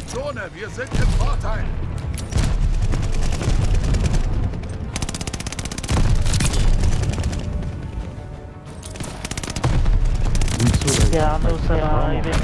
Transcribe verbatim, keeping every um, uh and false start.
Zone, wir sind im Vorteil. Ya no usaba